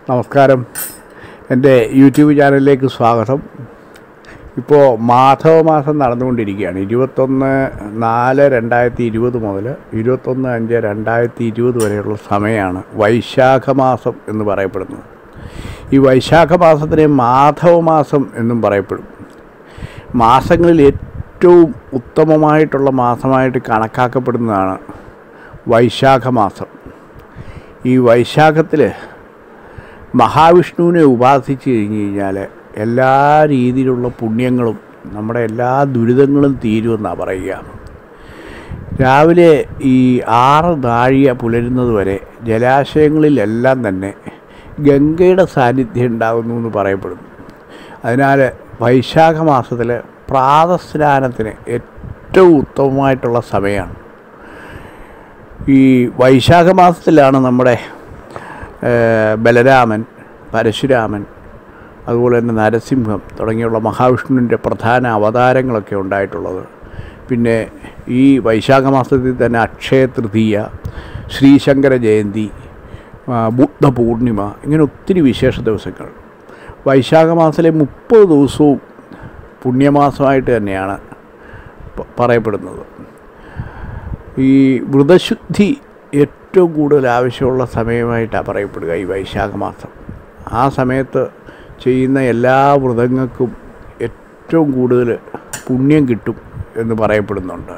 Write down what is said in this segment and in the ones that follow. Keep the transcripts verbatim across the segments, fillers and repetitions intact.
നമസ്കാരം. എൻ്റെ യൂട്യൂബ് ചാനലിലേക്ക് സ്വാഗതം. ഇപ്പോൾ മാധവമാസം നടന്നുകൊണ്ടിരിക്കുകയാണ്. ഇരുപത്തൊന്ന് നാല് രണ്ടായിരത്തി ഇരുപത് മുതൽ ഇരുപത്തൊന്ന് അഞ്ച് രണ്ടായിരത്തി ഇരുപത് വരെയുള്ള സമയമാണ് വൈശാഖ മാസം എന്ന് പറയപ്പെടുന്നത്. ഈ വൈശാഖ മാസത്തിനെ മാധവമാസം എന്നും പറയപ്പെടും. മാസങ്ങളിൽ ഏറ്റവും ഉത്തമമായിട്ടുള്ള മാസമായിട്ട് കണക്കാക്കപ്പെടുന്നതാണ് വൈശാഖ മാസം. ഈ വൈശാഖത്തിൽ മഹാവിഷ്ണുവിനെ ഉപാസിച്ച് കഴിഞ്ഞ് കഴിഞ്ഞാൽ എല്ലാ രീതിയിലുള്ള പുണ്യങ്ങളും നമ്മുടെ എല്ലാ ദുരിതങ്ങളും തീരുമെന്നാണ് പറയുക. രാവിലെ ഈ ആറ് നാഴിക പുലരുന്നത് വരെ ജലാശയങ്ങളിലെല്ലാം തന്നെ ഗംഗയുടെ സാന്നിധ്യം ഉണ്ടാകുന്നു എന്ന് പറയപ്പെടുന്നു. അതിനാൽ വൈശാഖ മാസത്തിൽ പ്രാതസ്നാനത്തിന് ഏറ്റവും ഉത്തമമായിട്ടുള്ള സമയമാണ്. ഈ വൈശാഖ മാസത്തിലാണ് നമ്മുടെ ബലരാമൻ, പരശുരാമൻ, അതുപോലെ തന്നെ നരസിംഹം തുടങ്ങിയുള്ള മഹാവിഷ്ണുവിൻ്റെ പ്രധാന അവതാരങ്ങളൊക്കെ ഉണ്ടായിട്ടുള്ളത്. പിന്നെ ഈ വൈശാഖ മാസത്തിൽ തന്നെ അക്ഷയ തൃതീയ, ശ്രീശങ്കര ജയന്തി, ബുദ്ധ പൂർണിമ, ഇങ്ങനെ ഒത്തിരി വിശേഷ ദിവസങ്ങൾ. വൈശാഖ മാസത്തിലെ മുപ്പത് ദിവസവും പുണ്യമാസമായിട്ട് തന്നെയാണ് പറയപ്പെടുന്നത്. ഈ വ്രതശുദ്ധി ഏറ്റവും കൂടുതൽ ആവശ്യമുള്ള സമയമായിട്ടാണ് പറയപ്പെടുക ഈ വൈശാഖ മാസം. ആ സമയത്ത് ചെയ്യുന്ന എല്ലാ വ്രതങ്ങൾക്കും ഏറ്റവും കൂടുതൽ പുണ്യം കിട്ടും എന്ന് പറയപ്പെടുന്നുണ്ട്.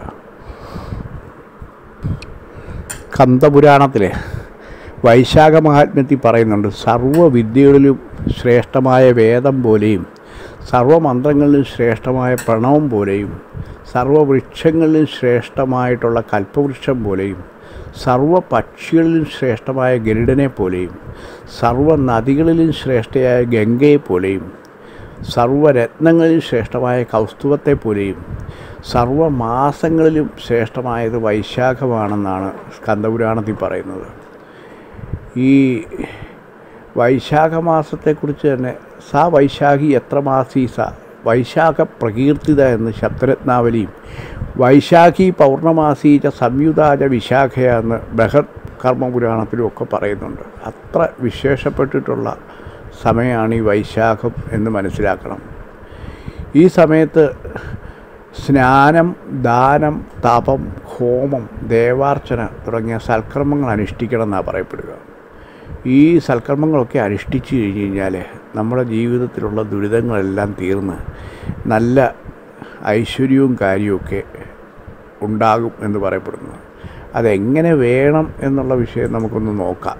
കന്ദപുരാണത്തിലെ വൈശാഖ മഹാത്മ്യത്തിൽ പറയുന്നുണ്ട്, സർവ്വവിദ്യകളിലും ശ്രേഷ്ഠമായ വേദം പോലെയും സർവ്വമന്ത്രങ്ങളിലും ശ്രേഷ്ഠമായ പ്രണവം പോലെയും സർവ്വവൃക്ഷങ്ങളിലും ശ്രേഷ്ഠമായിട്ടുള്ള കൽപ്പവൃക്ഷം പോലെയും സർവ്വ പക്ഷികളിലും ശ്രേഷ്ഠമായ ഗരുഡനെ പോലെയും സർവ്വ നദികളിലും ശ്രേഷ്ഠയായ ഗംഗയെപ്പോലെയും സർവ്വരത്നങ്ങളിലും ശ്രേഷ്ഠമായ കൗസ്തുഭത്തെ പോലെയും സർവ്വമാസങ്ങളിലും ശ്രേഷ്ഠമായത് വൈശാഖമാണെന്നാണ് സ്കന്ദപുരാണത്തിൽ പറയുന്നത്. ഈ വൈശാഖ മാസത്തെക്കുറിച്ച് തന്നെ സാ വൈശാഖി എത്ര മാസീ സ വൈശാഖ പ്രകീർത്തിത എന്ന് ശബ്ദരത്നാവലിയും വൈശാഖി പൗർണമാസീച്ച സംയുതാച വിശാഖയ എന്ന് ബൃഹത് കർമ്മപുരാണത്തിലും ഒക്കെ പറയുന്നുണ്ട്. അത്ര വിശേഷപ്പെട്ടിട്ടുള്ള സമയമാണ് ഈ വൈശാഖം എന്ന് മനസ്സിലാക്കണം. ഈ സമയത്ത് സ്നാനം, ദാനം, തപം, ഹോമം, ദേവാർച്ചന തുടങ്ങിയ സൽക്കർമ്മങ്ങൾ അനുഷ്ഠിക്കണം എന്നാണ് പറയപ്പെടുക. ഈ സൽക്കർമ്മങ്ങളൊക്കെ അനുഷ്ഠിച്ചു കഴിഞ്ഞ് കഴിഞ്ഞാൽ നമ്മുടെ ജീവിതത്തിലുള്ള ദുരിതങ്ങളെല്ലാം തീർന്ന് നല്ല ഐശ്വര്യവും കാര്യമൊക്കെ ഉണ്ടാകും എന്ന് പറയപ്പെടുന്നു. അതെങ്ങനെ വേണം എന്നുള്ള വിഷയം നമുക്കൊന്ന് നോക്കാം.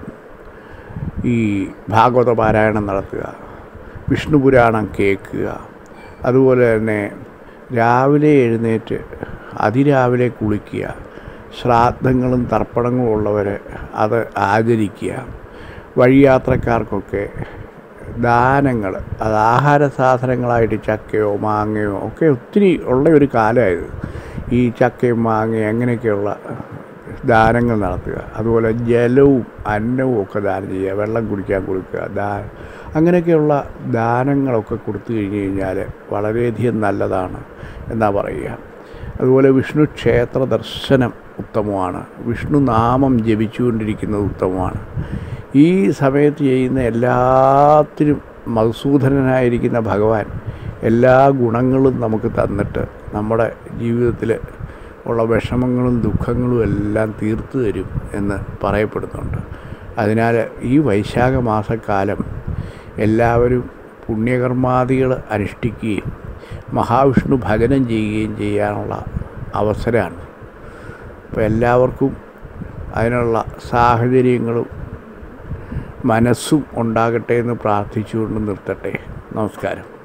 ഈ ഭാഗവത പാരായണം നടത്തുക, വിഷ്ണു പുരാണം കേൾക്കുക, അതുപോലെ തന്നെ രാവിലെ എഴുന്നേറ്റ് അതിരാവിലെ കുളിക്കുക, ശ്രാദ്ധങ്ങളും തർപ്പണങ്ങളും ഉള്ളവർ അത് ആചരിക്കുക, വഴിയാത്രക്കാർക്കൊക്കെ ദാനങ്ങൾ, അത് ആഹാര സാധനങ്ങളായിട്ട് ചക്കയോ മാങ്ങയോ ഒക്കെ ഒത്തിരി ഉള്ള ഒരു കാലമായത്. ഈ ചക്കയും മാങ്ങയും അങ്ങനെയൊക്കെയുള്ള ദാനങ്ങൾ നടത്തുക. അതുപോലെ ജലവും അന്നവും ഒക്കെ ദാനം ചെയ്യുക, വെള്ളം കുടിക്കാൻ കൊടുക്കുക, ദാ അങ്ങനെയൊക്കെയുള്ള ദാനങ്ങളൊക്കെ കൊടുത്തു കഴിഞ്ഞ് കഴിഞ്ഞാൽ വളരെയധികം നല്ലതാണ് എന്നാ പറയുക. അതുപോലെ വിഷ്ണു ക്ഷേത്ര ദർശനം ഉത്തമമാണ്. വിഷ്ണു നാമം ജപിച്ചുകൊണ്ടിരിക്കുന്നത് ഉത്തമമാണ്. ഈ സമയത്ത് ചെയ്യുന്ന എല്ലാത്തിനും മധുസൂദനനായിരിക്കുന്ന ഭഗവാൻ എല്ലാ ഗുണങ്ങളും നമുക്ക് തന്നിട്ട് നമ്മുടെ ജീവിതത്തിൽ ഉള്ള വിഷമങ്ങളും ദുഃഖങ്ങളും എല്ലാം തീർത്തു തരും എന്ന് പറയപ്പെടുന്നുണ്ട്. അതിനാൽ ഈ വൈശാഖ മാസക്കാലം എല്ലാവരും പുണ്യകർമാദികൾ അനുഷ്ഠിക്കുകയും മഹാവിഷ്ണു ഭജനം ചെയ്യുകയും ചെയ്യാനുള്ള അവസരമാണ്. അപ്പോൾ എല്ലാവർക്കും അതിനുള്ള സാഹചര്യങ്ങളും മനസ്സും ഉണ്ടാകട്ടെ എന്ന് പ്രാർത്ഥിച്ചുകൊണ്ട് നിർത്തട്ടെ. നമസ്കാരം.